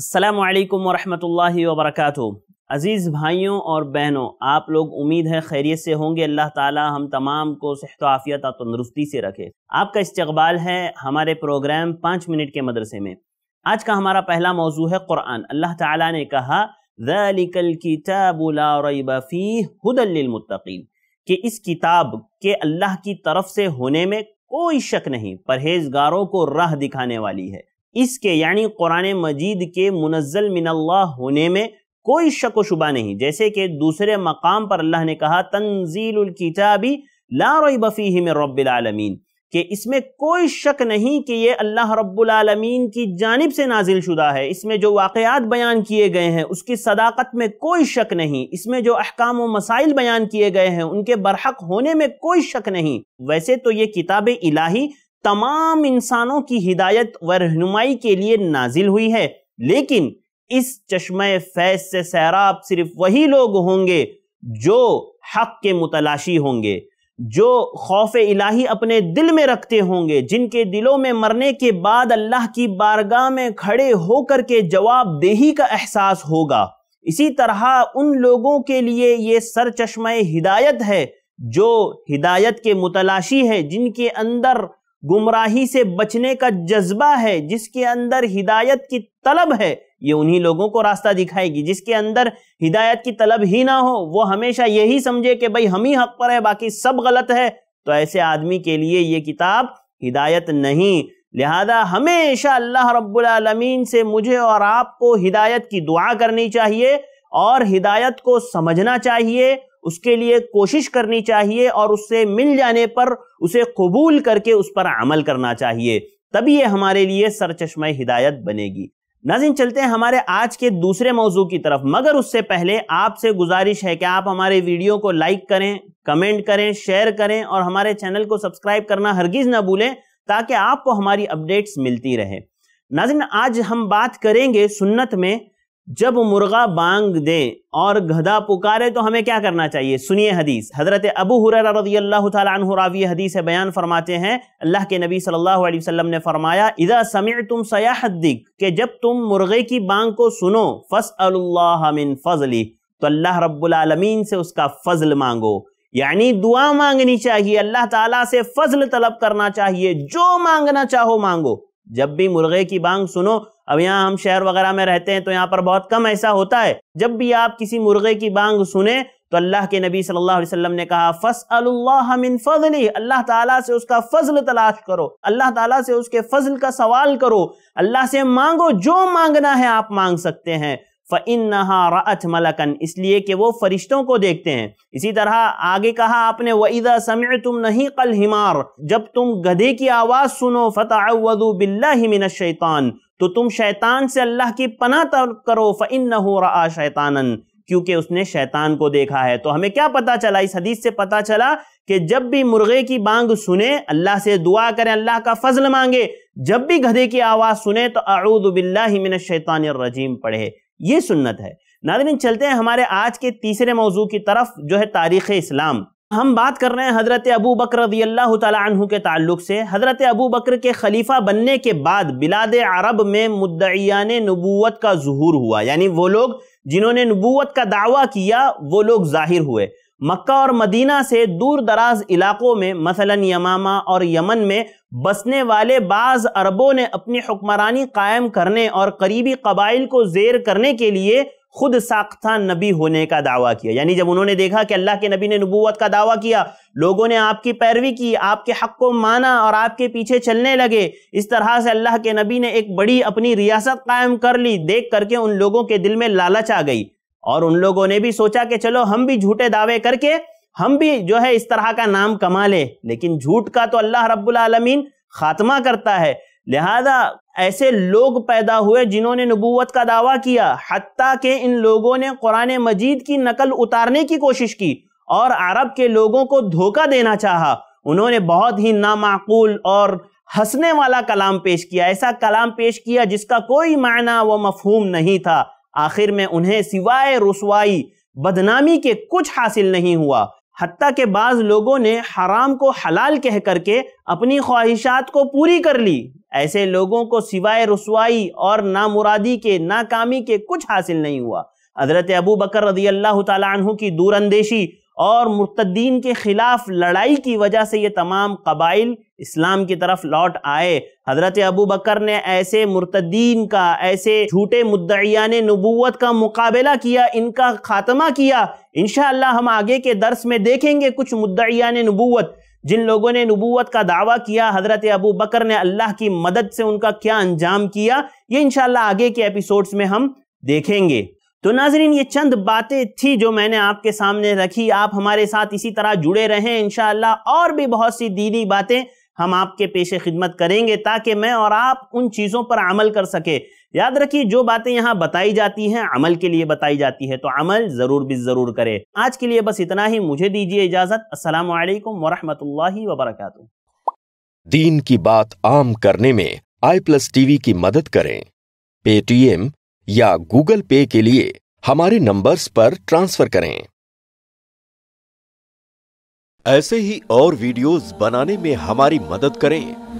السلام علیکم ورحمۃ اللہ وبرکاتہ۔ عزیز بھائیوں اور بہنوں، آپ لوگ امید ہے خیریت سے ہوں گے۔ اللہ تعالی ہم تمام کو صحت و عافیت اور تندرستی سے رکھے۔ آپ کا استقبال ہے ہمارے پروگرام 5 منٹ کے مدرسے میں۔ آج کا ہمارا پہلا موضوع ہے قرآن۔ اللہ تعالی نے کہا ذَلِكَ الْكِتَابُ لَا رَيْبَ فِيهِ هُدًى لِّلْمُتَّقِينَ کہ اس کتاب کے اللہ کی طرف سے ہونے میں کوئی شک نہیں، پرہیزگاروں کو راہ دکھانے والی ہے۔ اس کے یعنی قرآن مجید کے منزل من اللہ ہونے میں کوئی شک و شبہ نہیں، جیسے کہ دوسرے مقام پر اللہ نے کہا تنزیل الکتاب لا ریب فیہ من رب العالمین کہ اس میں کوئی شک نہیں کہ یہ اللہ رب العالمین کی جانب سے نازل شدہ ہے۔ اس میں جو واقعات بیان کیے گئے ہیں اس کی صداقت میں کوئی شک نہیں، اس میں جو احکام و مسائل بیان کیے گئے ہیں ان کے برحق ہونے میں کوئی شک نہیں۔ ویسے تو یہ کتاب الہی تمام انسانوں کی ہدایت و رہنمائی کے لیے نازل ہوئی ہے، لیکن اس چشمہ فیض سے سیراب صرف وہی لوگ ہوں گے جو حق کے متلاشی ہوں گے، جو خوف الہی اپنے دل میں رکھتے ہوں گے، جن کے دلوں میں مرنے کے بعد اللہ کی بارگاہ میں کھڑے ہو کر کے جواب دہی کا احساس ہوگا۔ اسی طرح ان لوگوں کے لیے یہ سرچشمہ ہدایت ہے جو ہدایت کے متلاشی ہے، جن کے اندر گمراہی سے بچنے کا جذبہ ہے، جس کے اندر ہدایت کی طلب ہے، یہ انہی لوگوں کو راستہ دکھائے گی۔ جس کے اندر ہدایت کی طلب ہی نہ ہو، وہ ہمیشہ یہی سمجھے کہ بھئی ہم ہی حق پر ہے باقی سب غلط ہے، تو ایسے آدمی کے لیے یہ کتاب ہدایت نہیں۔ لہذا ہمیشہ اللہ رب العالمین سے مجھے اور آپ کو ہدایت کی دعا کرنی چاہیے اور ہدایت کو سمجھنا چاہیے، اس کے لیے کوشش کرنی چاہیے اور اس سے مل جانے پر اسے قبول کر کے اس پر عمل کرنا چاہیے، تب یہ ہمارے لیے سرچشمہ ہدایت بنے گی۔ ناظرین چلتے ہیں ہمارے آج کے دوسرے موضوع کی طرف، مگر اس سے پہلے آپ سے گزارش ہے کہ آپ ہمارے ویڈیو کو لائک کریں، کمنٹ کریں، شیئر کریں اور ہمارے چینل کو سبسکرائب کرنا ہرگز نہ بھولیں تاکہ آپ کو ہماری اپڈیٹس ملتی رہے۔ ناظرین آج ہم بات کریں گے سنت میں جب مرغا بانگ دے اور گدھا پکارے تو ہمیں کیا کرنا چاہیے۔ سنیے حدیث، حضرت ابو ہریرہ رضی اللہ تعالی عنہ راوی حدیث بیان فرماتے ہیں، اللہ کے نبی صلی اللہ علیہ وسلم نے فرمایا اذا سمعتم صیاح الدک کہ جب تم مرغے کی بانگ کو سنو فاسألوا اللہ من فضلہ تو اللہ رب العالمین سے اس کا فضل مانگو، یعنی دعا مانگنی چاہیے، اللہ تعالیٰ سے فضل طلب کرنا چاہیے، جو مانگنا چاہو مانگو۔ جب بھی مرغے کی بانگ سنو، اب یہاں ہم شہر وغیرہ میں رہتے ہیں تو یہاں پر بہت کم ایسا ہوتا ہے، جب بھی آپ کسی مرغے کی بانگ سنیں تو اللہ کے نبی صلی اللہ علیہ وسلم نے کہا فَاسْأَلُوا اللَّهَ مِن فَضْلِهِ اللہ تعالیٰ سے اس کا فضل تلاش کرو، اللہ تعالیٰ سے اس کے فضل کا سوال کرو، اللہ سے مانگو، جو مانگنا ہے آپ مانگ سکتے ہیں۔ فَإِنَّهَا رَأَتْ مَلَكًا اس لیے کہ وہ فرشتوں کو دیکھتے ہیں۔ اسی طرح آگے کہا آپ نے وَإِذَا سَمِعْتُمْ نَهِيقَ الْحِمَارِ جب تم گدھے کی آواز سنو فَتَعَوَّذُوا بِاللَّهِ مِنَ الشَّيْطَانِ تو تم شیطان سے اللہ کی پناہ طلب کرو، فَإِنَّهُ رَأَى شَيْطَانًا کیونکہ اس نے شیطان کو دیکھا ہے۔ تو ہمیں کیا پتا چلا اس حدیث سے؟ پتا چلا کہ جب بھی مرغے کی بانگ سنیں اللہ سے دعا کریں، اللہ کا فضل مانگے، جب بھی گدھے کی آواز سنیں تو اعوذ باللہ من الشیطان الرجیم پڑھے، یہ سنت ہے۔ ناظرین چلتے ہیں ہمارے آج کے تیسرے موضوع کی طرف جو ہے تاریخ اسلام۔ ہم بات کر رہے ہیں حضرت ابو بکر رضی اللہ تعالی عنہ کے تعلق سے۔ حضرت ابو بکر کے خلیفہ بننے کے بعد بلاد عرب میں مدعیان نبوت کا ظہور ہوا، یعنی وہ لوگ جنہوں نے نبوت کا دعویٰ کیا وہ لوگ ظاہر ہوئے۔ مکہ اور مدینہ سے دور دراز علاقوں میں مثلا یمامہ اور یمن میں بسنے والے بعض عربوں نے اپنی حکمرانی قائم کرنے اور قریبی قبائل کو زیر کرنے کے لیے خود ساختہ نبی ہونے کا دعویٰ کیا، یعنی جب انہوں نے دیکھا کہ اللہ کے نبی نے نبوت کا دعویٰ کیا، لوگوں نے آپ کی پیروی کی، آپ کے حق کو مانا اور آپ کے پیچھے چلنے لگے، اس طرح سے اللہ کے نبی نے ایک بڑی اپنی ریاست قائم کر لی، دیکھ کر کے ان لوگوں کے دل میں لالچ آ گئی اور ان لوگوں نے بھی سوچا کہ چلو ہم بھی جھوٹے دعوے کر کے ہم بھی جو ہے اس طرح کا نام کما لیں، لیکن جھوٹ کا تو اللہ رب العالمین خاتمہ کرتا ہے۔ لہذا ایسے لوگ پیدا ہوئے جنہوں نے نبوت کا دعویٰ کیا، حتیٰ کہ ان لوگوں نے قرآن مجید کی نقل اتارنے کی کوشش کی اور عرب کے لوگوں کو دھوکہ دینا چاہا۔ انہوں نے بہت ہی نامعقول اور ہنسنے والا کلام پیش کیا، ایسا کلام پیش کیا جس کا کوئی معنی و مفہوم نہیں تھا۔ آخر میں انہیں سوائے رسوائی، بدنامی کے کچھ حاصل نہیں ہوا۔ حتیٰ کہ بعض لوگوں نے حرام کو حلال کہہ کر کے اپنی خواہشات کو پوری کر لی۔ ایسے لوگوں کو سوائے رسوائی اور نامرادی کے، ناکامی کے کچھ حاصل نہیں ہوا۔ حضرت ابو بکر رضی اللہ تعالیٰ عنہ کی دور اندیشی اور مرتدین کے خلاف لڑائی کی وجہ سے یہ تمام قبائل اسلام کی طرف لوٹ آئے۔ حضرت ابو بکر نے ایسے مرتدین کا، ایسے جھوٹے مدعیان نبوت کا مقابلہ کیا، ان کا خاتمہ کیا۔ انشاءاللہ ہم آگے کے درس میں دیکھیں گے کچھ مدعیان نبوت جن لوگوں نے نبوت کا دعویٰ کیا، حضرت ابو بکر نے اللہ کی مدد سے ان کا کیا انجام کیا، یہ انشاءاللہ آگے کے ایپیسوڈز میں ہم دیکھیں گے۔ تو ناظرین، یہ چند باتیں تھی جو میں نے آپ کے سامنے رکھی۔ آپ ہمارے ساتھ اسی طرح جڑے رہیں، انشاءاللہ اور بھی بہت سی دینی باتیں ہم آپ کے پیش خدمت کریں گے تاکہ میں اور آپ ان چیزوں پر عمل کر سکے۔ یاد رکھیے، جو باتیں یہاں بتائی جاتی ہیں عمل کے لیے بتائی جاتی ہے، تو عمل ضرور بھی ضرور کرے۔ آج کے لیے بس اتنا ہی، مجھے دیجیے اجازت۔ السلام علیکم ورحمۃ اللہ وبرکاتہ۔ دین کی بات عام کرنے میں iPlusTV کی مدد کریں۔ پے ٹی ایم یا گوگل پے کے لیے ہمارے نمبرز پر ٹرانسفر کریں۔ ایسے ہی اور ویڈیوز بنانے میں ہماری مدد کریں